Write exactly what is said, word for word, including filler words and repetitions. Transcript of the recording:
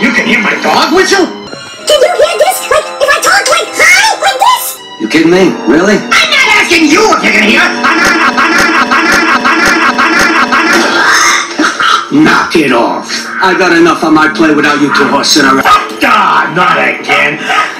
You can hear my dog whistle? Can you hear this? Like, if I talk like, hi, like this? You kidding me? Really? I'm not asking you if you can hear. Banana, banana, banana, banana, banana, banana. Knock it off. I got enough on my plate without you two horsing around. Ah, not again.